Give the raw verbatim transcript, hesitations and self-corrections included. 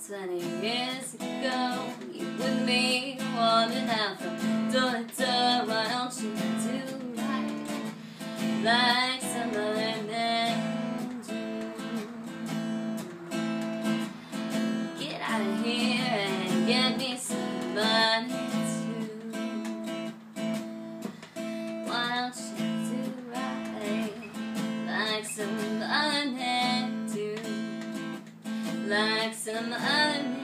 Twenty years ago, you with me, wandering out from door to door. Why don't you do right, like some other men do? Get out of here and get me some money too. Why don't you do right, like some other men do? Like some other men.